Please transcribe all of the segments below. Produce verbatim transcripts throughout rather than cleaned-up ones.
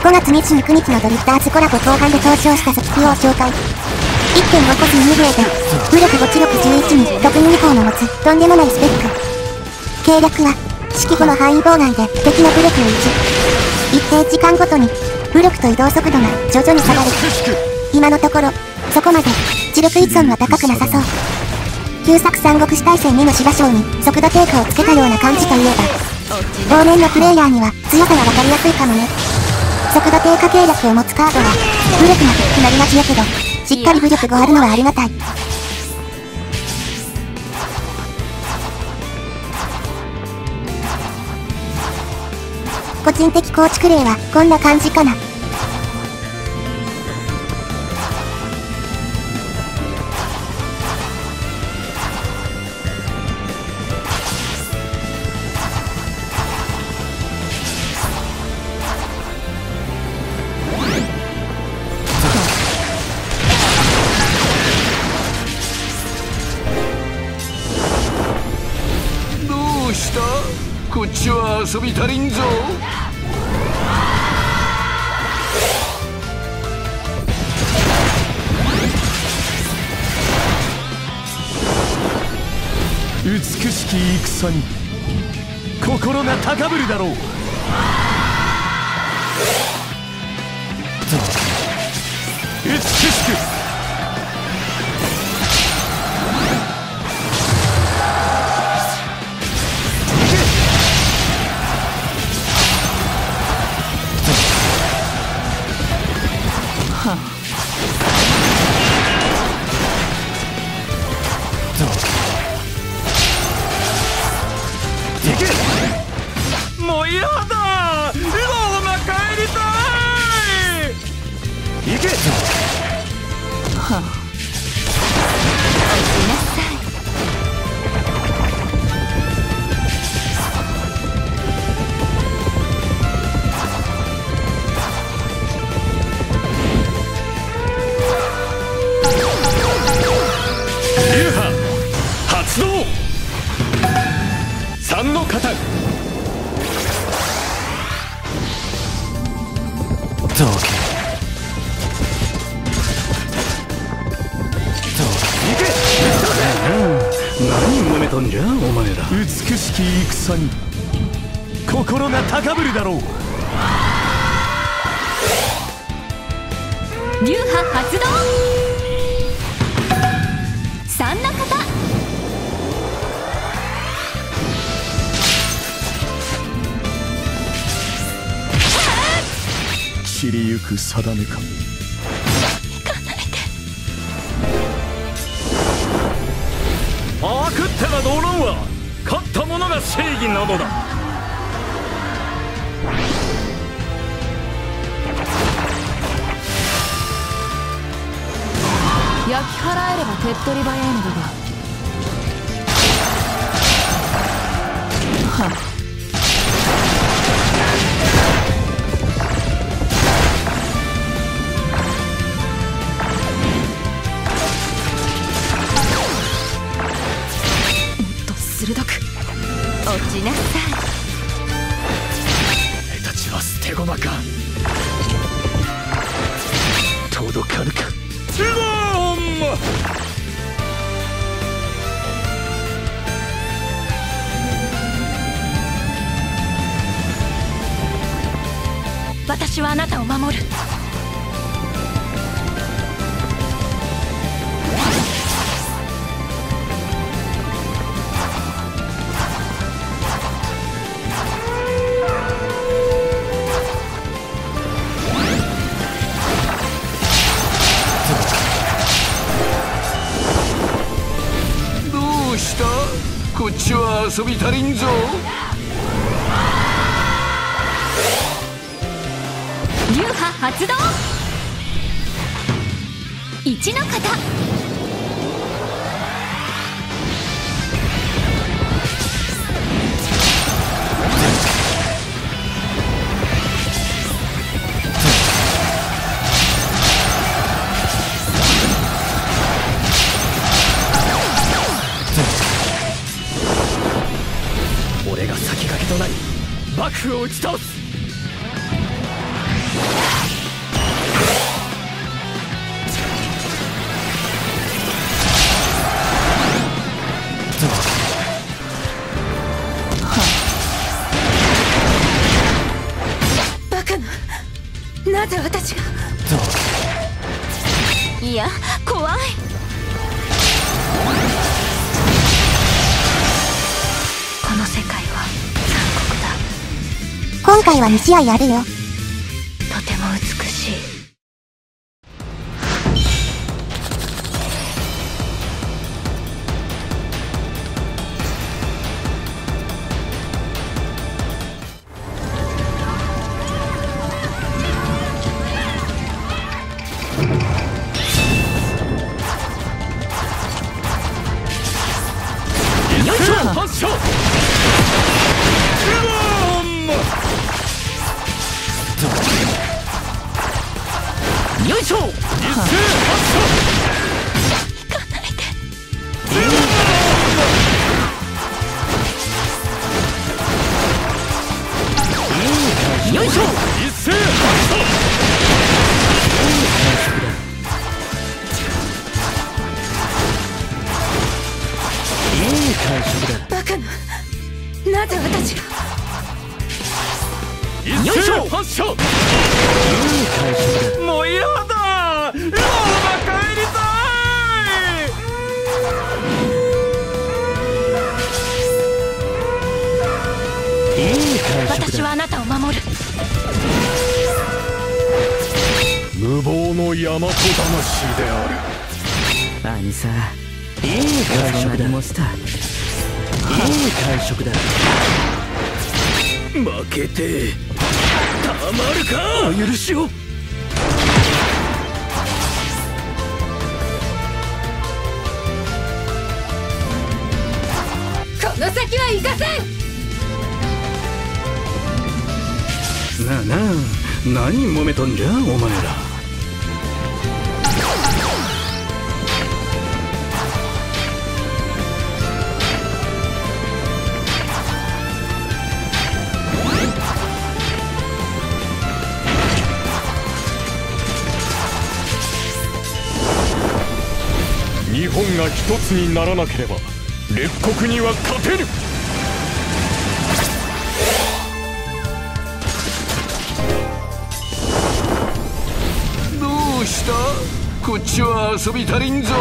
ごがつにじゅうくにちのドリフターズコラボ後半で登場した初期を紹介。いってんご 個数に増えて、武力ご知力じゅういちに、特ににほうの持つとんでもないスペック。計略は、式後の範囲妨害で敵の武力をいち。一定時間ごとに、武力と移動速度が徐々に下がる。今のところ、そこまで、知力依存は高くなさそう。旧作三国志大戦にの芝将に速度低下をつけたような感じといえば、往年のプレイヤーには強さがわかりやすいかもね。速度低下計略を持つカードは、武力が低くなりがちやけど、しっかり武力ごあるのはありがたい。個人的構築例はこんな感じかな。 どうした？こっちは遊び足りんぞ。 美しき戦に心が高ぶるだろう。美しくもう嫌だ。笑顔が帰りたい。行け。はあ、 いなさい。 流派発動。三の型。どけ。 何揉めとんじゃお前ら。 美しき戦に心が高ぶるだろう。 流派発動。三の型。 散りゆく定めか。悪ってはどう論は勝った者が正義なのだ。 焼き払えれば手っ取り早いのだが。はっ。鋭く落ちなさい。 俺たちは捨て駒か。届かぬか。ズボン。 私はあなたを守る。 こっちは遊び足りんぞ。 流派発動。一の型。 俺が先駆けとなり幕府を打ち倒す。 なぜ私が。いや怖い。この世界は残酷だ。 今回はに試合あるよ。 とても美しい。 発射。よいしょ。一斉発射。 行かないで。 よいしょ。一斉発射。いい感触だ。 バカな。なぜ私が。 よいしょ。発射。いい感触だ。もう嫌だ。ローマ帰りたい。いい感触だ。 私はあなたを守る。 無謀の大和魂である。兄さん、いい感触だ。いい感触だ。負けてたまるか。お許しを。 この先は行かせん。 なあなあ、何揉めとんじゃお前ら。日本が一つにならなければ列国には勝てぬ。 どうした？こっちは遊び足りんぞ。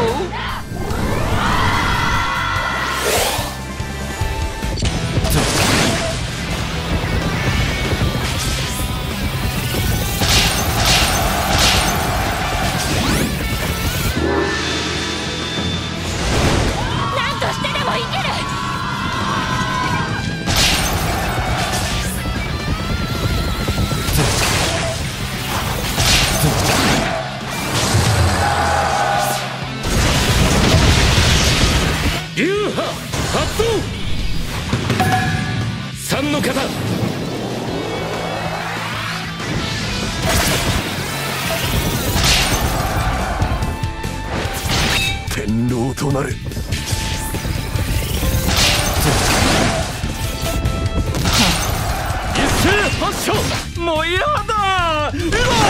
流派発動。三の型。天狼となる。一斉発射。もう嫌だ。ローマ帰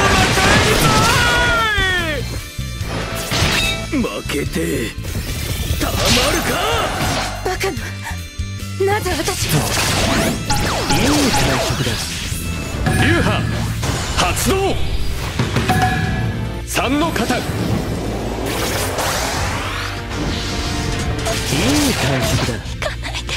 りたい。負けてたまるか。 バカな。なぜ私が。 いい感触だ。流派発動。三の型。いい感触だ。 行かないで。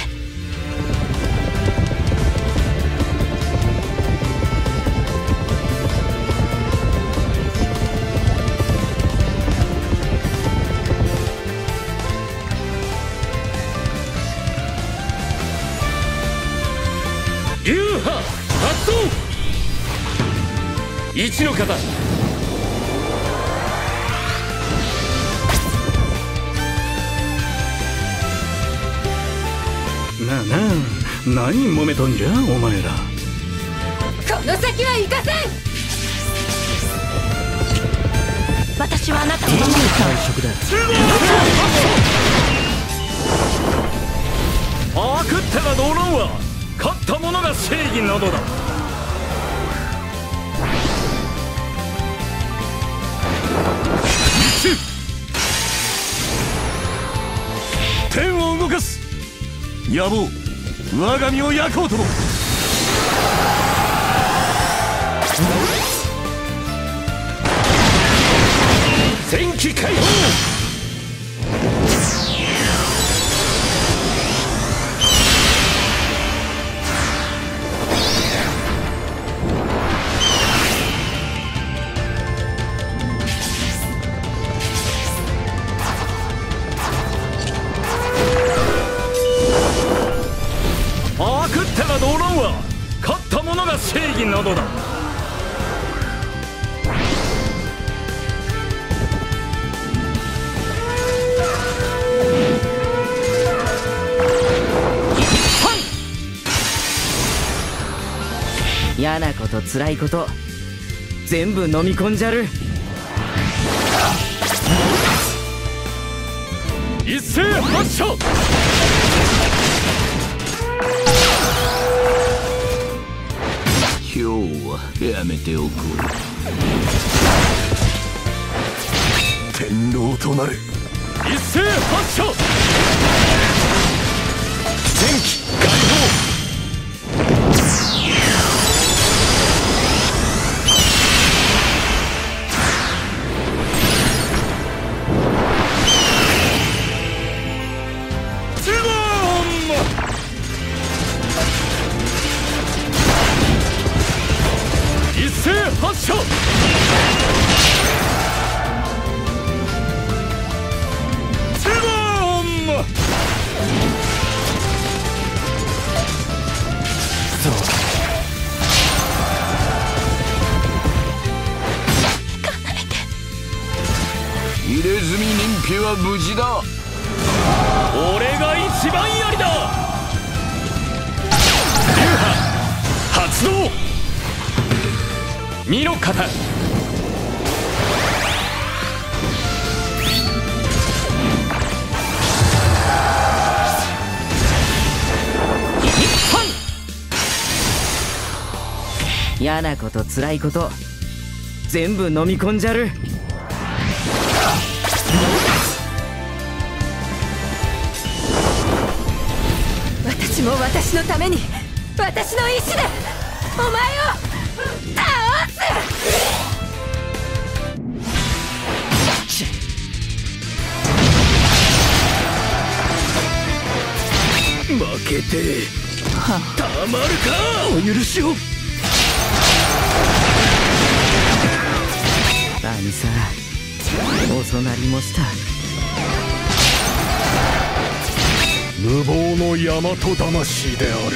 流派発動。一の型。なあなあ、何揉めとんじゃお前ら。 この先は行かせん。私はあなたを守る。 いい感触だ。パクってはどうなんわ。勝った者が正義などだ。天を動かす。野望、我が身を焼こうとも。 き解放。パクっては動乱は勝った者が正義などだ。嫌なこと辛いこと全部飲み込んじゃる。一斉発射。 今日はやめておこう。 天狼となる。一斉発射。前期解放。一斉発射。ズボン。そう入れ墨認否は無事だ。 俺が一番やりだ。流派発動。身の型。嫌なこと辛いこと全部飲み込んじゃる。 私も私のために私の意志でお前を倒す。 負けてたまるか。お許しを。兄さん遅なりもした。無謀の大和魂である。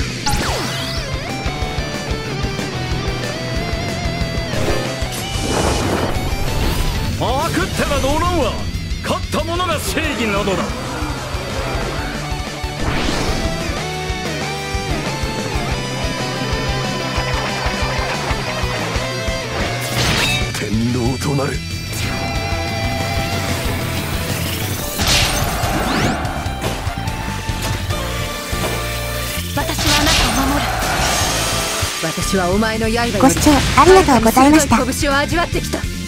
パクっては動乱は勝った者が正義などだ。天狼となる。 私はあなたを守る。私はお前の刃よりご視聴ありがとうございました。 拳を味わってきた。